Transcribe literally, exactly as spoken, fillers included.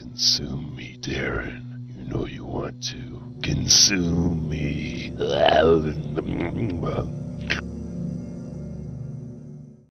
consume me, Darren. You know you want to consume me.